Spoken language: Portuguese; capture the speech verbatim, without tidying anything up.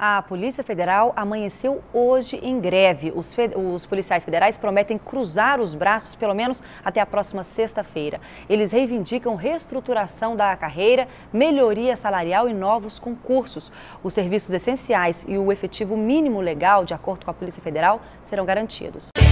A Polícia Federal amanheceu hoje em greve. Os, fe... os policiais federais prometem cruzar os braços pelo menos até a próxima sexta-feira. Eles reivindicam reestruturação da carreira, melhoria salarial e novos concursos. Os serviços essenciais e o efetivo mínimo legal, de acordo com a Polícia Federal, serão garantidos.